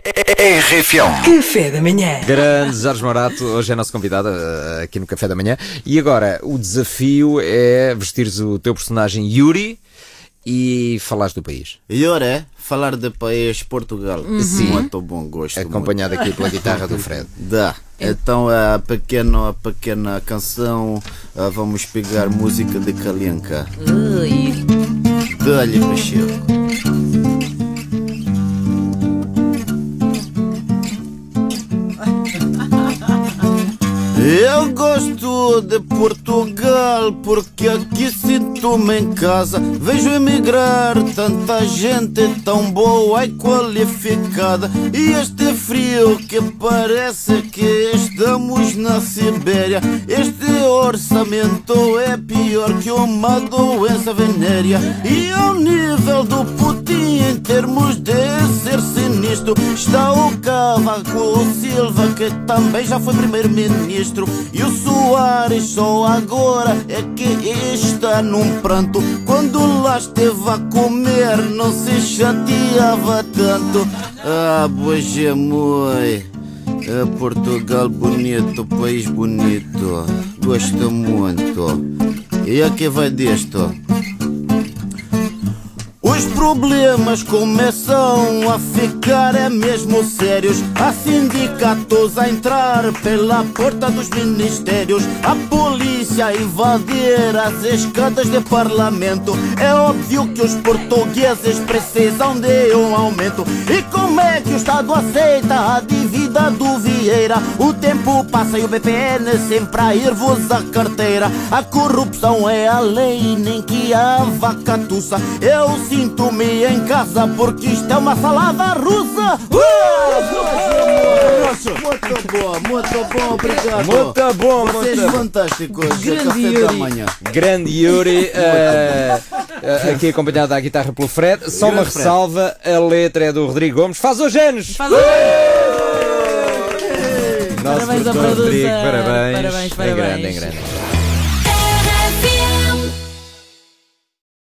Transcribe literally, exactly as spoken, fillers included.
R F M. Café da manhã. Grande Jorge Morato, hoje é nosso convidado uh, aqui no Café da Manhã. E agora, o desafio é vestires o teu personagem Yuri e falares do país. Yuri é falar de país Portugal. Uhum. Sim. Muito bom gosto. Acompanhado muito. aqui pela guitarra do Fred. Dá. Então a pequena, a pequena canção, uh, vamos pegar música de Kalinka. Dá-lhe Pacheco. Eu gosto de Portugal porque aqui sinto-me em casa. Vejo emigrar tanta gente tão boa e qualificada. E este frio que parece que estamos na Sibéria. Este orçamento é pior que uma doença venérea. E ao nível do Putin em termos de ser sinistro está o Cavaco Silva, que também já foi primeiro-ministro. E o Soares só agora é que está num pranto. Quando lá esteve a comer não se chateava tanto. Ah, boje moi, é Portugal bonito, país bonito. Gosto muito. E aqui vai disto. Os problemas começam a ficar é mesmo sérios. Há sindicatos a entrar pela porta dos ministérios. A polícia a invadir as escadas de parlamento. É óbvio que os portugueses precisam de um aumento. E como é que o Estado aceita a dívida do Vieira? O tempo passa e o B P N sempre a ir-vos a carteira. A corrupção é a lei, nem que a vaca tussa. Eu sinto-me em casa porque isto é uma salada russa. Muito bom, muito bom, obrigado. Muito bom, vocês muito fantásticos. Grande Café Yuri. da manhã. Grande Yuri, uh, uh, aqui acompanhado da guitarra pelo Fred. Só uma Grande Fred. ressalva, a letra é do Rodrigo Gomes. Faz hoje anos! Faz hoje. Nosso Parabéns à produtor produção. Rodrigo, parabéns. Parabéns, É parabéns. grande, é grande.